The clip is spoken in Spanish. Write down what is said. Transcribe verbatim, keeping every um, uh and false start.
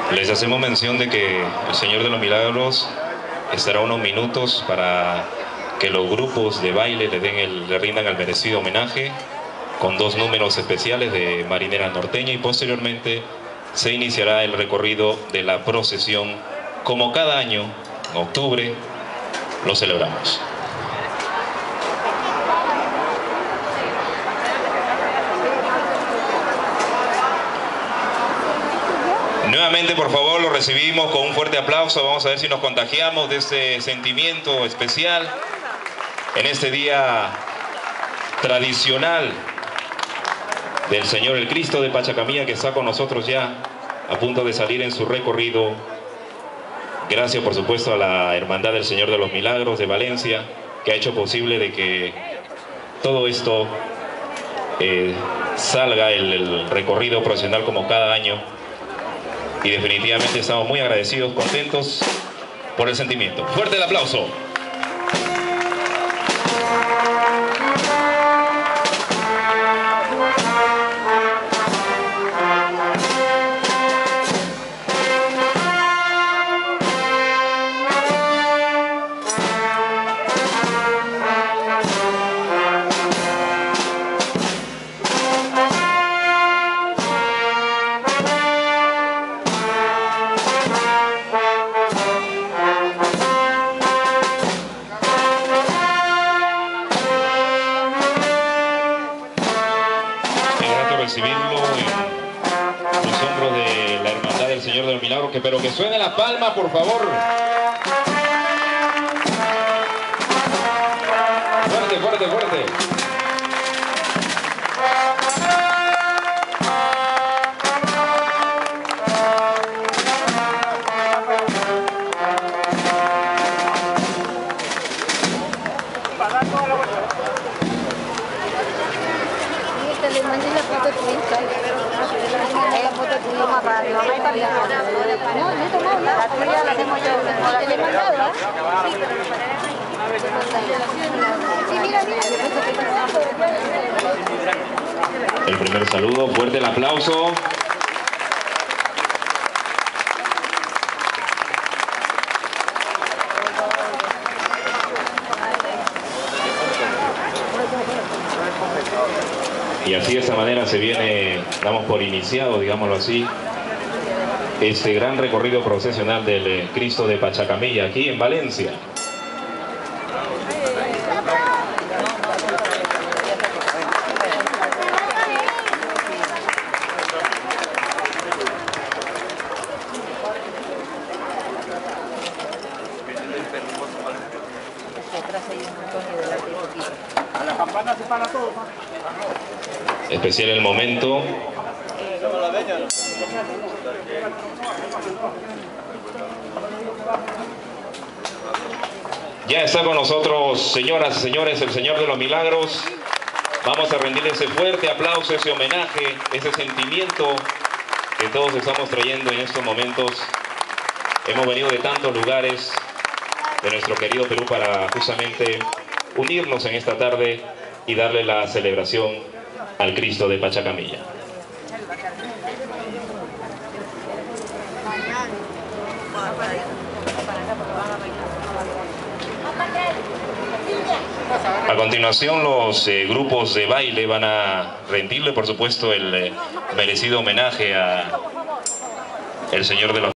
Les hacemos mención de que el Señor de los Milagros estará unos minutos para que los grupos de baile le, den el, le rindan el merecido homenaje con dos números especiales de Marinera Norteña, y posteriormente se iniciará el recorrido de la procesión como cada año, en octubre, lo celebramos. Nuevamente, por favor, lo recibimos con un fuerte aplauso. Vamos a ver si nos contagiamos de este sentimiento especial en este día tradicional del Señor el Cristo de Pachacamilla, que está con nosotros ya a punto de salir en su recorrido. Gracias, por supuesto, a la Hermandad del Señor de los Milagros de Valencia, que ha hecho posible de que todo esto eh, salga el, el recorrido procesional como cada año. Y definitivamente estamos muy agradecidos, contentos por el sentimiento. ¡Fuerte el aplauso! Recibirlo en los hombros de la Hermandad del Señor de los Milagros, que, pero que suene la palma, por favor. Fuerte, fuerte, fuerte. Le mandé la foto tu Insta. La foto tuya más para mi mamá y para mi mamá. No, no he tomado nada. La tuya la tengo yo. Te le he mandado, ¿ah? Sí, pero me parece. Sí, mira, mira. El primer saludo, fuerte el aplauso. Y así, de esta manera, se viene, damos por iniciado, digámoslo así, este gran recorrido procesional del Cristo de Pachacamilla, aquí en Valencia. A la campana se para todo. Especial el momento. Ya está con nosotros, señoras y señores, el Señor de los Milagros. Vamos a rendirle ese fuerte aplauso, ese homenaje, ese sentimiento que todos estamos trayendo en estos momentos. Hemos venido de tantos lugares de nuestro querido Perú para justamente unirnos en esta tarde y darle la celebración al Cristo de Pachacamilla. A continuación, los eh, grupos de baile van a rendirle, por supuesto, el eh, merecido homenaje a el Señor de los